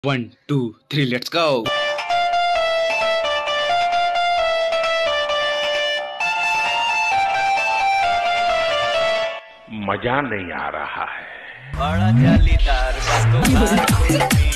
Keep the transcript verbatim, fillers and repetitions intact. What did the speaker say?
One two three let's go. मजा नहीं आ रहा है। बड़ा जालीदार